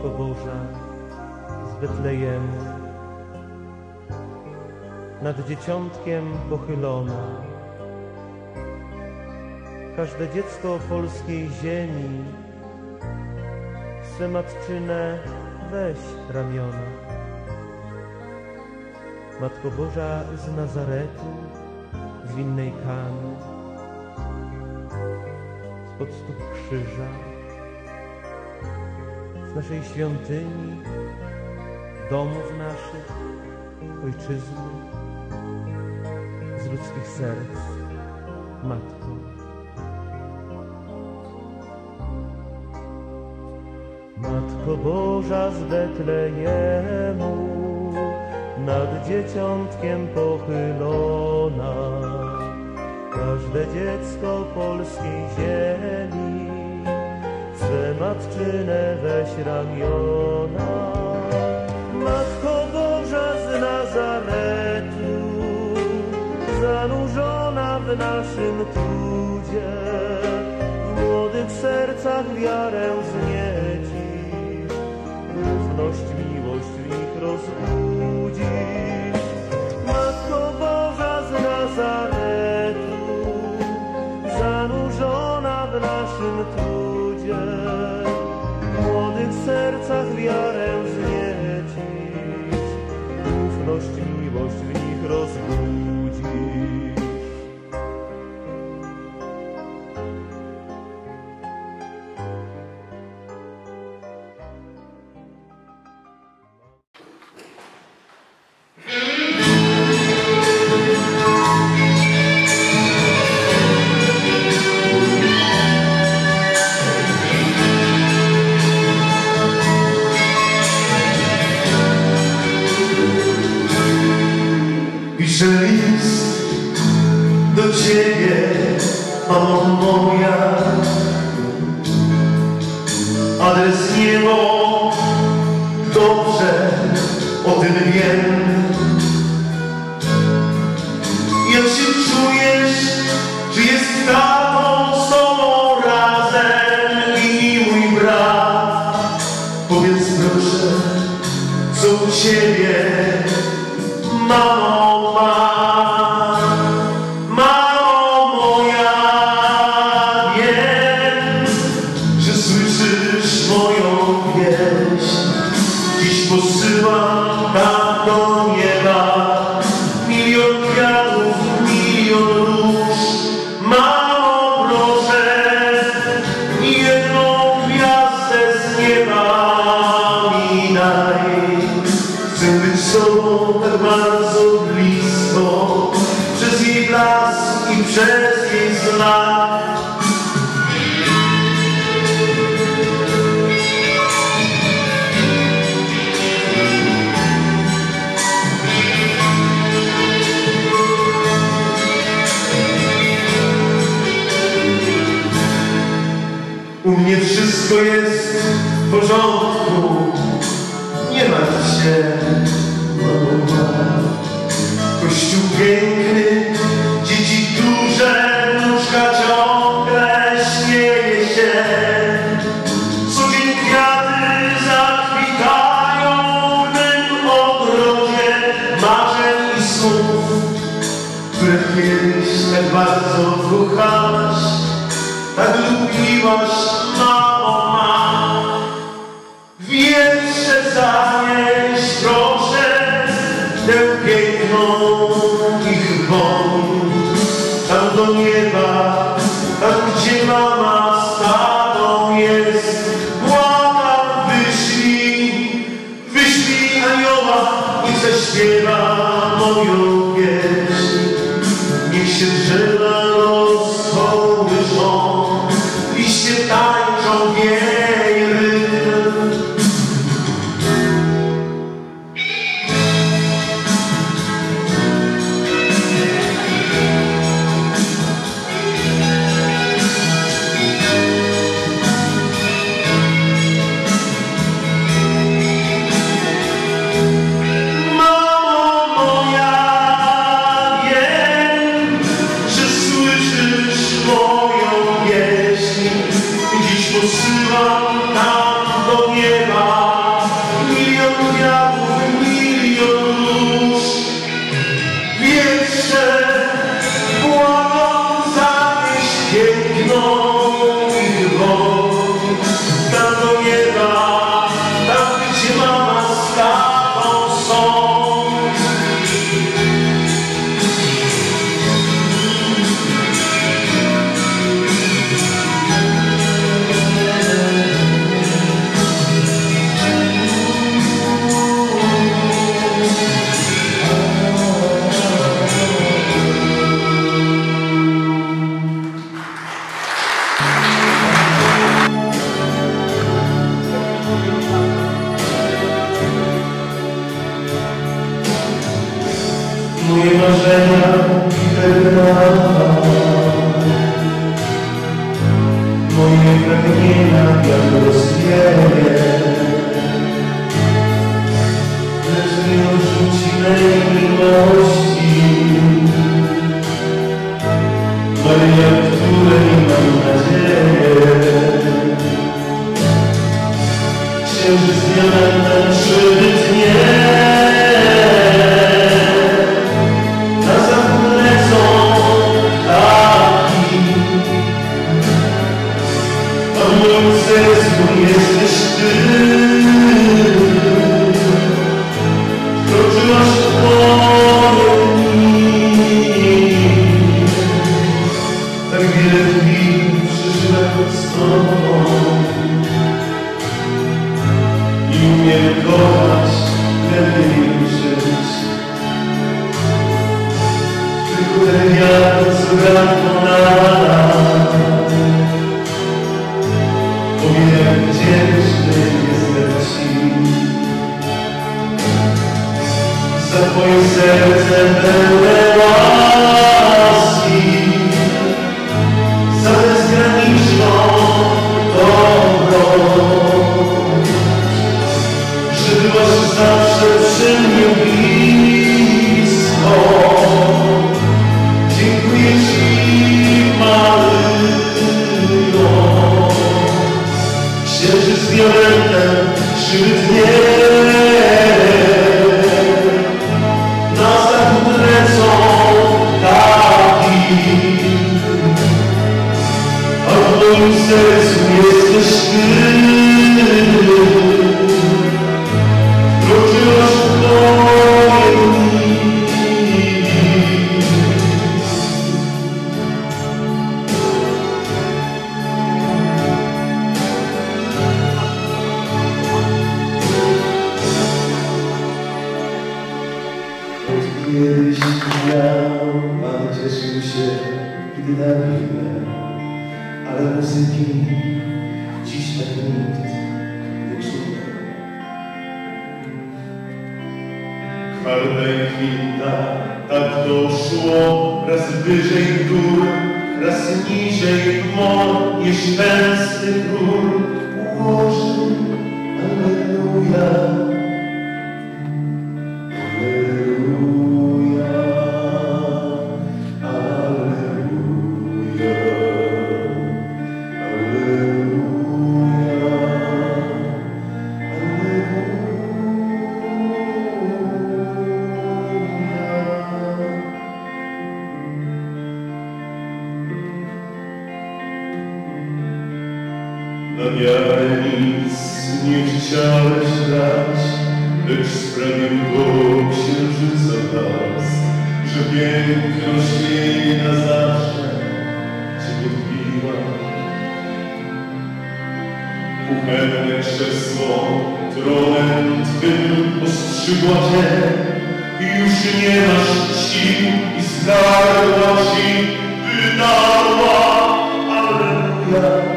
Matko Boża z Betlejemu, nad dzieciątkiem pochylona. Każde dziecko polskiej ziemi swe matczynę weź ramiona. Matko Boża z Nazaretu, z winnej Kany, spod stóp krzyża, z naszej świątyni, domów naszych, ojczyzny, z ludzkich serc, Matko. Matko Boża z Betlejemu, nad dzieciątkiem pochylona, każde dziecko polskiej ziemi swe matczynę weź ramiona. Matko Boża z Nazaretu, zanurzona w naszym trudzie, w młodych sercach wiarę wzniecisz, równość, miłość w nich rozbudzisz. Matko Boża z Nazaretu, zanurzona w naszym trudzie, w młodych sercach wiarę wzniecisz, równość, miłość w nich rozbudzisz. Piszę list do Ciebie, mamo moja, adres niebo, dobrze o tym wiem. Jak się czujesz, czy jest tatą z tobą razem i mój brat? Powiedz proszę, co u Ciebie, mamo? Mamo moja, wiem, że słyszysz moją wieść. Dziś posyłam tam do nieba milion kwiatów, milion róż. Mamo, proszę, jedną gwiazdę z nieba mi daj. Chcę być z tobą tak bardzo blisko, przez jej blask i przez jej znak. U mnie wszystko jest w porządku, nie martw się, mamo. Kościół piękny, dzieci duże, nóżka ciągle śmieje się. Co dzień kwiaty zakwitają w tym ogrodzie marzeń i snów, które kiedyś tak bardzo kochałaś, tak lubiłaś, mamo ma. Wietrze zanieś, proszę, tę piękną ich woń, tam do nieba, tam gdzie mama z tatą jest. Błagam, wyślij anioła, niech zaśpiewa moją pieśń. Niech się drzewa rozkołyszą, liście tańczą, wieje rytm. Mamo moja, wiem, że marzenia i wyprawa. Moje pragnienia wiatr rozwieje, lecz nie odrzuci mej miłości, Maryja, której mam nadzieję. Księżyc diamentem przybytnie, na zachód lecą ptaki, a w moim sercu jesteś Ty. Wkroczyłaś w moje dni, tak wiele dni przeżyłem z Tobą. I umiem kochać, lepiej żyć. Tylko ten wiatr co ranko nas powie, jak wdzięczny jestem Ci za Twoje serce pełne łaski, za bezgraniczną dobroć, że byłaś zawsze przy mnie blisko. Dziękuję Ci, Maryjo. Księżyc diamentem przybytnie, na zachód lecą ptaki, a w moim sercu jesteś Ty. Wkroczyłaś w moje dni. Kiedyś miał, Pan cieszył się, gdy nabiłem, ale muzyki dziś tak nikt nie czuje. Kwarta i kwinta, tak to szło, raz wyżej w gór, raz niżej w mor, nieszczęsny król ułożył. Alleluja. Na wiarę nic nie chciałeś dać, lecz sprawił to księżyca blask, że piękność jej na zawsze Cię podbiła. Kuchenne krzesło tronem Twym ostrzygła Cię i już nie masz sił i z gardła Ci wydarła. Alleluja.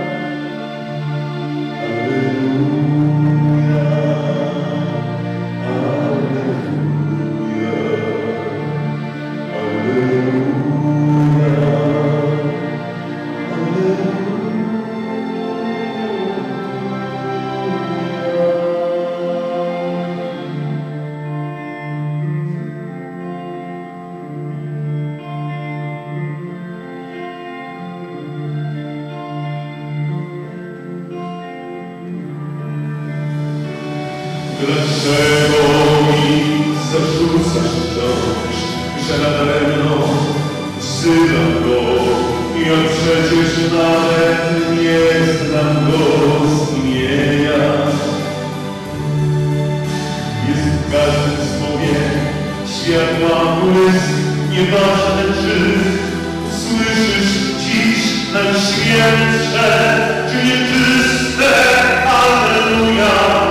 Dlaczego mi zarzucasz deszcz, że nadaremno wzywam go? Ja przecież nawet nie znam go z imienia. Jest w każdym słowie światła błysk, nieważne czy słyszysz dziś najświętsze, czy nieczyste. Alleluja.